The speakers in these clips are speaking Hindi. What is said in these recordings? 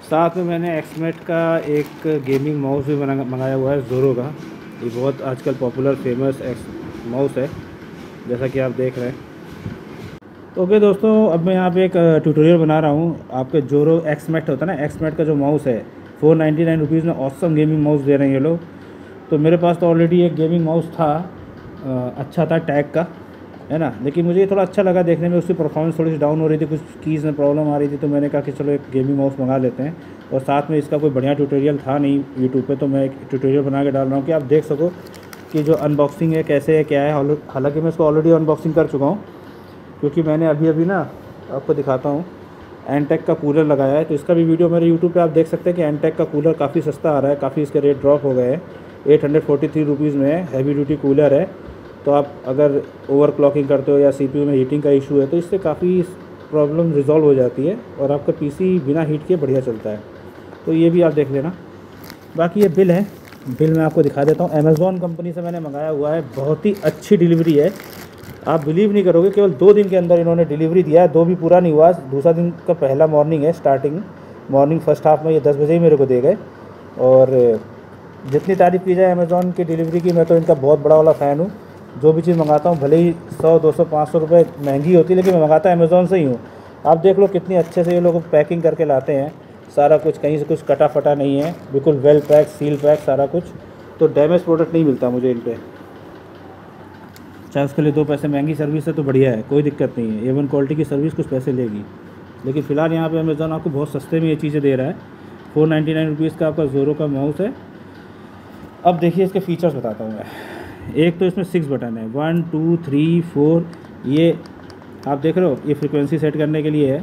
साथ में मैंने एक्समेट का एक गेमिंग माउस भी मंगाया हुआ है ज़ोरो का। ये बहुत आजकल पॉपुलर फेमस माउस है, जैसा कि आप देख रहे हैं। तो ओके दोस्तों, अब मैं यहाँ पे एक ट्यूटोरियल बना रहा हूँ। आपके ज़ोरो एक्समेट होता है ना, एक्समेट का जो माउस है 499 रुपीज़ में ऑसम गेमिंग माउस दे रहे हैं ये लोग। तो मेरे पास तो ऑलरेडी एक गेमिंग माउस था, अच्छा था, टैग का है ना, लेकिन मुझे ये थोड़ा अच्छा लगा देखने में। उसकी परफॉर्मेंस थोड़ी सी डाउन हो रही थी, कुछ कीज़ में प्रॉब्लम आ रही थी, तो मैंने कहा कि चलो एक गेमिंग माउस मंगा लेते हैं। और साथ में इसका कोई बढ़िया ट्यूटोरियल था नहीं यूट्यूब पे, तो मैं एक ट्यूटोरियल बना के डाल रहा हूँ कि आप देख सको कि जो अनबॉक्सिंग है कैसे है, क्या है। हालांकि मैं इसको ऑलरेडी अनबॉक्सिंग कर चुका हूँ, क्योंकि मैंने अभी ना आपको दिखाता हूँ, एनटेक का कूलर लगाया है। तो इसका भी वीडियो मेरे यूट्यूब पे आप देख सकते हैं कि एनटेक का कूलर काफ़ी सस्ता आ रहा है, काफ़ी इसके रेट ड्रॉप हो गए हैं। 843 रुपीज़ में है, हैवी ड्यूटी कूलर है। तो आप अगर ओवर क्लॉकिंग करते हो या सीपीयू में हीटिंग का इशू है, तो इससे काफ़ी प्रॉब्लम रिजॉल्व हो जाती है और आपका पीसी बिना हीट के बढ़िया चलता है। तो ये भी आप देख लेना। बाकी ये बिल है, बिल मैं आपको दिखा देता हूँ। अमेज़ॉन कंपनी से मैंने मंगाया हुआ है, बहुत ही अच्छी डिलीवरी है। आप बिलीव नहीं करोगे, केवल 2 दिन के अंदर इन्होंने डिलीवरी दिया है। 2 भी पूरा नहीं हुआ, दूसरा दिन का पहला मॉर्निंग है, स्टार्टिंग मॉर्निंग फर्स्ट हाफ में ये 10 बजे ही मेरे को दे गए। और जितनी तारीफ़ की जाए अमेज़ॉन की डिलीवरी की, मैं तो इनका बहुत बड़ा वाला फ़ैन हूँ। जो भी चीज़ मंगाता हूँ, भले ही 100, 200, 500 रुपये महंगी होती है, लेकिन मैं मंगाता अमेज़ॉन से ही हूँ। आप देख लो कितनी अच्छे से ये लोग पैकिंग करके लाते हैं, सारा कुछ, कहीं से कुछ कटा फटा नहीं है, बिल्कुल वेल पैक, सील पैक सारा कुछ। तो डैमेज प्रोडक्ट नहीं मिलता मुझे इन पर। चाहे उसके लिए 2 पैसे महंगी सर्विस है तो बढ़िया है, कोई दिक्कत नहीं है। A1 क्वालिटी की सर्विस कुछ पैसे लेगी, लेकिन फ़िलहाल यहाँ पे अमेज़ॉन आपको बहुत सस्ते में ये चीज़ें दे रहा है। 499 रुपीज़ का आपका ज़ोरो का माउस है। अब देखिए इसके फीचर्स बताता हूँ मैं। एक तो इसमें 6 बटन है, 1 2 3 4। ये आप देख रहे हो, ये फ्रीक्वेंसी सेट करने के लिए है।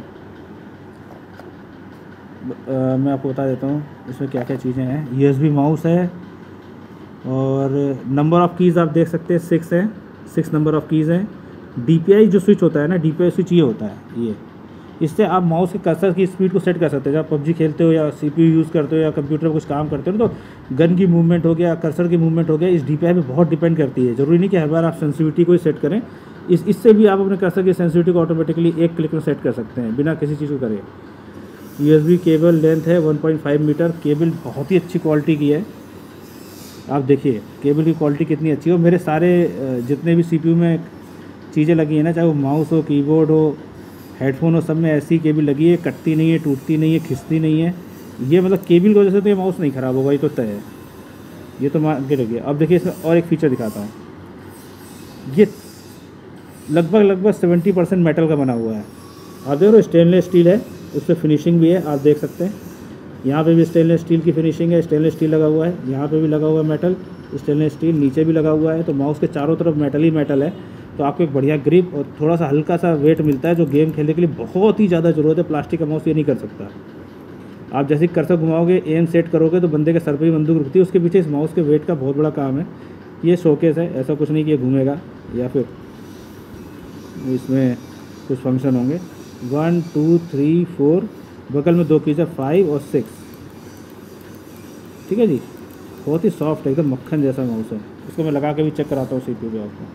मैं आपको बता देता हूँ इसमें क्या क्या चीज़ें हैं। USB माउस है, और नंबर ऑफ़ कीज़ आप देख सकते हैं 6 है, 6 नंबर ऑफ़ कीज़ हैं। DPI जो स्विच होता है ना, DPI स्विच ये होता है, ये इससे आप माउस के कर्सर की स्पीड को सेट कर सकते हैं। जब आप पबजी खेलते हो या CPU यूज़ करते हो या कंप्यूटर पर कुछ काम करते हो, तो गन की मूवमेंट हो गया, कर्सर की मूवमेंट हो गया, इस DPI पे बहुत डिपेंड करती है। ज़रूरी नहीं कि हर बार आप सेंसिटिविटी को ही सेट करें। इससे भी आप अपने कर्सर की सेंसिटिविटी को ऑटोमेटिकली एक क्लिक में सेट कर सकते हैं, बिना किसी चीज़ को करे। USB केबल लेंथ है 1.5 मीटर। केबल बहुत ही अच्छी क्वालिटी की है। आप देखिए केबल की क्वालिटी कितनी अच्छी हो। मेरे सारे जितने भी CPU में चीज़ें लगी हैं ना, चाहे वो माउस हो, कीबोर्ड हो, हेडफोन हो, सब में ऐसी केबल लगी है, कटती नहीं है, टूटती नहीं है, खिंचती नहीं है। ये मतलब केबल की वजह से तो ये माउस नहीं ख़राब होगा, ये तो तय है, ये तो मान के रखिए। अब देखिए इसमें और एक फ़ीचर दिखाता हूँ। ये लगभग 70% मेटल का बना हुआ है। आप देख रहे हो, स्टेनलेस स्टील है, उस पर फिनिशिंग भी है, आप देख सकते हैं। यहाँ पे भी स्टेनलेस स्टील की फिनिशिंग है, स्टेनलेस स्टील लगा हुआ है, यहाँ पे भी लगा हुआ है मेटल, स्टेनलेस स्टील नीचे भी लगा हुआ है। तो माउस के चारों तरफ मेटल ही मेटल है, तो आपको एक बढ़िया ग्रिप और थोड़ा सा हल्का सा वेट मिलता है, जो गेम खेलने के लिए बहुत ही ज़्यादा ज़रूरत है। प्लास्टिक का माउस ये नहीं कर सकता। आप जैसे कर्सर घुमाओगे, एम सेट करोगे, तो बंदे के सर पर ही बंदूक रुकती है। उसके पीछे इस माउस के वेट का बहुत बड़ा काम है। ये शोकेस है, ऐसा कुछ नहीं कि ये घूमेगा या फिर इसमें कुछ फंक्शन होंगे। 1 2 3 4, बगल में 2 कीज़ है, 5 और 6। ठीक है जी, बहुत ही सॉफ्ट है, एकदम मक्खन जैसा माउस है। इसको मैं लगा के भी चेक कराता हूँ CPU पे आपको।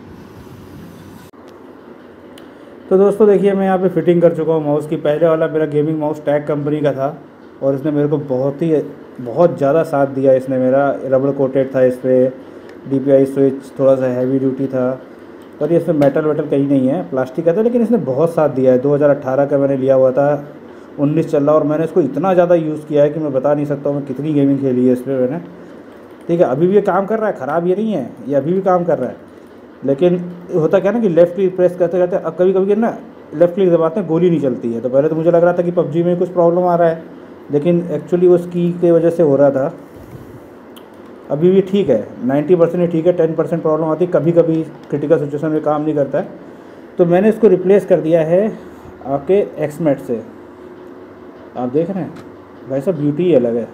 तो दोस्तों देखिए, मैं यहाँ पे फिटिंग कर चुका हूँ माउस की। पहले वाला मेरा गेमिंग माउस टैग कंपनी का था, और इसने मेरे को बहुत ज़्यादा साथ दिया। इसने मेरा रबड़ कोटेड था, इस पर DPI स्विच थोड़ा सा हैवी ड्यूटी था, पर ये इसमें मेटल वेटल कहीं नहीं है, प्लास्टिक का था, लेकिन इसने बहुत साथ दिया है। 2018 का मैंने लिया हुआ था, 19 चल रहा, और मैंने इसको इतना ज़्यादा यूज़ किया है कि मैं बता नहीं सकता हूँ मैं कितनी गेमिंग खेली है इस पर मैंने। ठीक है, अभी भी ये काम कर रहा है, ख़राब ये नहीं है, ये अभी भी काम कर रहा है। लेकिन होता क्या है ना कि लेफ़्ट क्लिक प्रेस करते करते अब कभी कभी ना लेफ़्ट क्लिक दबाते हैं, गोली नहीं चलती है। तो पहले तो मुझे लग रहा था कि PUBG में कुछ प्रॉब्लम आ रहा है, लेकिन एक्चुअली उस की की वजह से हो रहा था। अभी भी ठीक है, 90% ही ठीक है, 10% प्रॉब्लम आती है, कभी कभी क्रिटिकल सिचुएशन में काम नहीं करता है। तो मैंने इसको रिप्लेस कर दिया है आपके एक्समेट से। आप देख रहे हैं भाई साहब, ब्यूटी ही अलग है,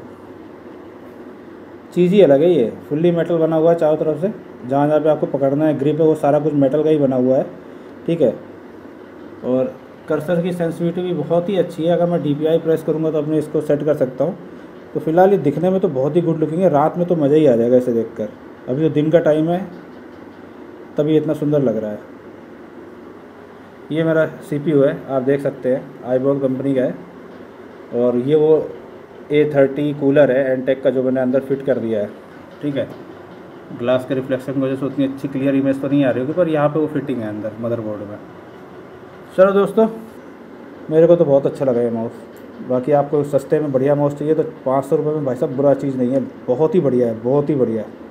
चीज़ ही अलग है। ये फुल्ली मेटल बना हुआ है चारों तरफ से, जहाँ जहाँ पे आपको पकड़ना है, ग्रिप है, वो सारा कुछ मेटल का ही बना हुआ है। ठीक है, और कर्सर की सेंसिटिविटी भी बहुत ही अच्छी है। अगर मैं DPI प्रेस करूँगा तो अपने इसको सेट कर सकता हूँ। तो फिलहाल ये दिखने में तो बहुत ही गुड लुकिंग है, रात में तो मज़ा ही आ जाएगा इसे देखकर। अभी तो दिन का टाइम है, तभी इतना सुंदर लग रहा है। ये मेरा CPU है, आप देख सकते हैं, आईबॉल कंपनी का है। और ये वो A30 कूलर है एनटेक का, जो मैंने अंदर फिट कर दिया है। ठीक है, ग्लास के रिफ्लेक्शन की वजह से उतनी अच्छी क्लियर इमेज तो नहीं आ रही होगी, पर यहाँ पे वो फिटिंग है अंदर मदरबोर्ड में। चलो दोस्तों, मेरे को तो बहुत अच्छा लगा ये माउस। बाकी आपको सस्ते में बढ़िया माउस चाहिए तो 500 रुपये में भाई साहब बुरा चीज़ नहीं है, बहुत ही बढ़िया है, बहुत ही बढ़िया है।